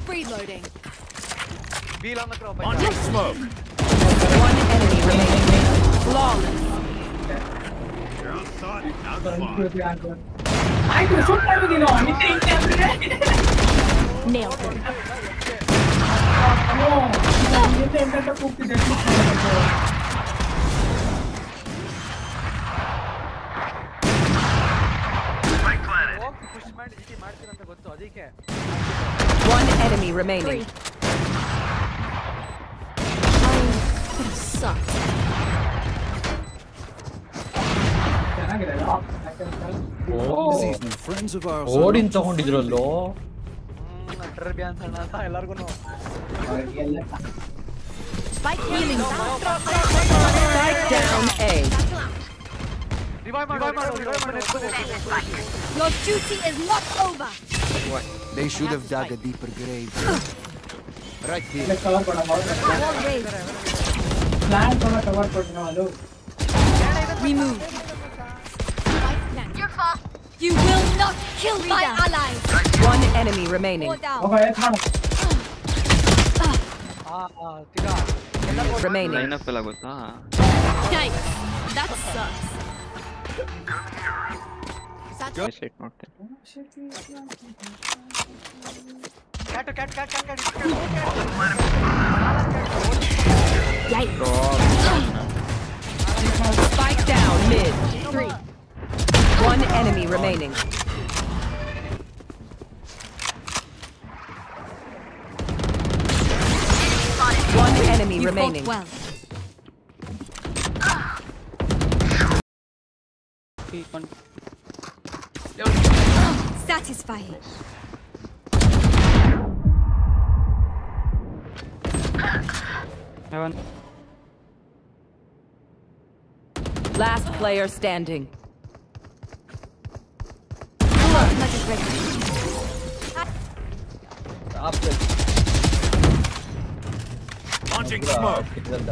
Reloading. Wheel on the crop. Launching smoke. One enemy remaining. Flawless. You're outthought, outfought. Nailed him. One enemy remaining. Sucks. These new friends of ours. ಓಡಿನ್ ತಗೊಂಡಿದ್ರಲ್ಲೋ. Spike healing. Spike down A. Your duty is not over. What? They should have dug a deeper grave. Right here. Wall raised. Remove. Your fault. You will not kill my allies. One enemy remaining. Fall down. Remaining. Lineup ಎಲ್ಲ ಗೊತ್ತಾ? Yikes. That sucks. Shit ನೋಡ್ತೆ. Yikes. Spike down mid. 3. One enemy remaining. One enemy You remaining. fought well. Satisfying. Last player standing. Ultimate is ready. Launching smoke.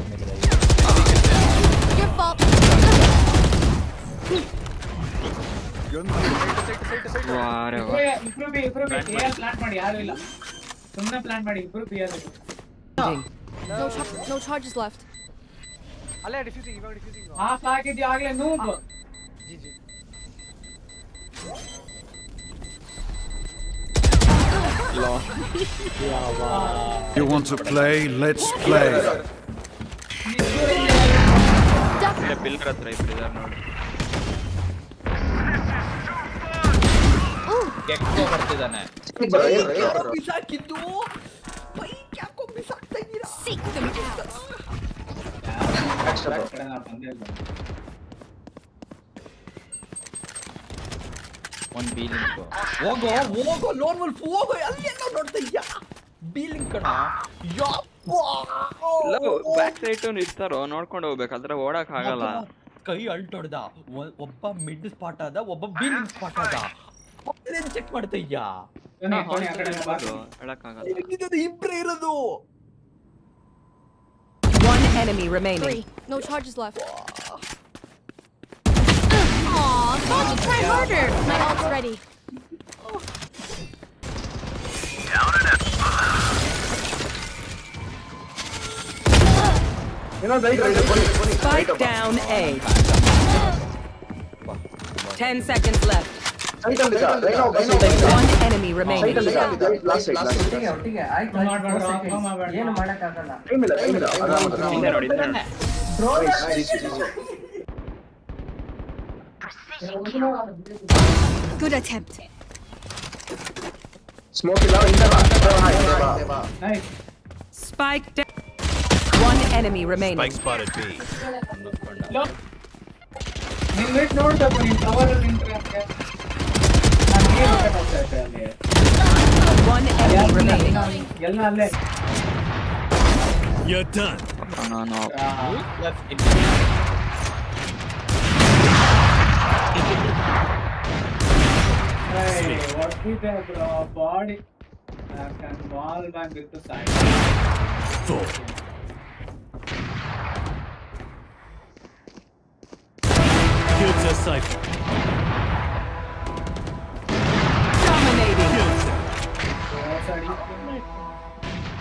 Your fault. ವಾರೆ No charges left. You want to play? Let's play. Pillar ಹತ್ರ ಇದ್ದಾರೆ ನೋಡಿ. ಕೆಕ್ಕೋ ಬರ್ತಿದ್ದಾನೆ. ಬಿಸಾಕಿದ್ದು bike ಯಾಕೋ ಬಿಸಾಕ್ತಾ ಇದ್ದೀರಾ? Seek them out. ಒಂದ್ ಬೀಲಿಂಗ್ ಹೋಗೋ loan ವಲ್ಫ್ ಹೋಗೋ ಅಲ್ಲೆಲ್ಲ ನೋಡ್ತಾ ಇದ್ಯಾ ಬೀಲಿಂಗ್ ಕಣ ಬ್ಯಾಕ್ ಸೈಡ್ ಇರ್ತಾರೋ ನೋಡ್ಕೊಂಡು ಹೋಗ್ಬೇಕು ಅದ್ರ ಓಡಕ್ ಆಗಲ್ಲ. ಕೈ ಅಲ್ಟೊಡ್ದ ಒಬ್ಬ ಮಿಡ್ ಸ್ಪಾಟ್ ಆದ ಒಬ್ಬ ಬೀಲಿಂಗ್ ಸ್ಪಾಟ್ ಆದ ಚೆಕ್ ಮಾಡ್ತಾ ಇದ್ಯಾ ಹೇಳಕ್ ಆಗಲ್ಲ. ಇಬ್ರೇ ಇರೋದು. One enemy remaining. 3. No charges left. Aw, thought you try harder. My ult's ready. Down and out. Spike down A. 10 seconds left. One enemy remaining. Good attempt. Spike down. One enemy remaining. Spike spotted B. One enemy remaining. You're done. No. Hey, what is that, bro? Body. I can ball back with the side. Four. Kills a cypher. Dominating. Kills outside.